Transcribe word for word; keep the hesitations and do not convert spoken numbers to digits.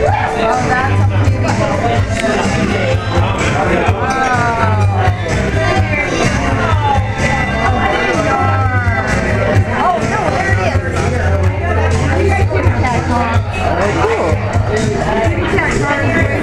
that's a pretty one. Oh, no, there it is. Kitty cat car. Oh, cool. Kitty cat car.